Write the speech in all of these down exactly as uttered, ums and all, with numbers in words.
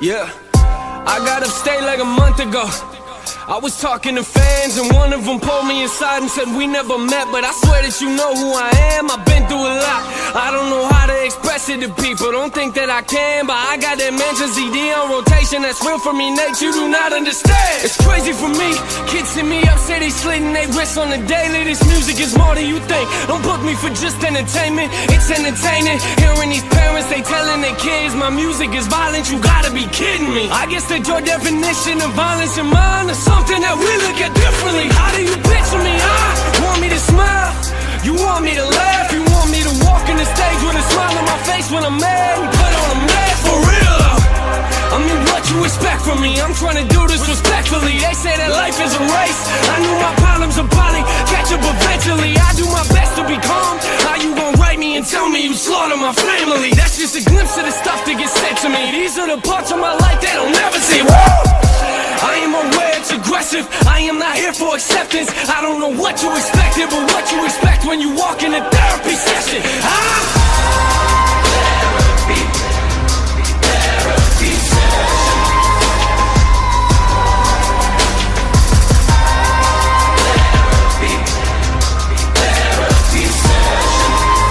Yeah, I got upstate like a month ago. I was talking to fans and one of them pulled me aside and said we never met, but I swear that you know who I am. I've been through a lot, I don't know how to express it to people. Don't think that I can, but I got that Mansion C D on rotation. That's real for me, Nate, you do not understand. It's crazy for me, kids hit me up, say they slitting they wrists on the daily. This music is more than you think, don't book me for just entertainment. It's entertaining, hearing these parents, they telling their kids my music is violent. You gotta be kidding me. I guess that your definition of violence and mine is something that we look at differently. How do you picture me, huh? Want me to smile? You want me to laugh? You want me to walk in the stage with a smile on my face when I'm mad and put on a mask? For real though, I mean, what you expect from me? I'm trying to do this respectfully. They say that life is a race. I knew my problems would probably catch up eventually. I do my best to be calm. How you gon' write me and tell me you slaughter my family? That's just a glimpse of the stuff that gets said to me. These are the parts of my life they don't never see. Woo! I am aware it's aggressive, I am not here for acceptance. I don't know what you expected, but what you expect when you walk in a therapy session, huh? Therapy, therapy session. Therapy, therapy session.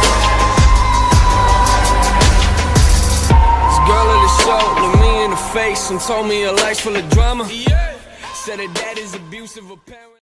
This girl at the show looked me in the face and told me her life's full of drama. Yeah. Said her dad is abusive, a parent.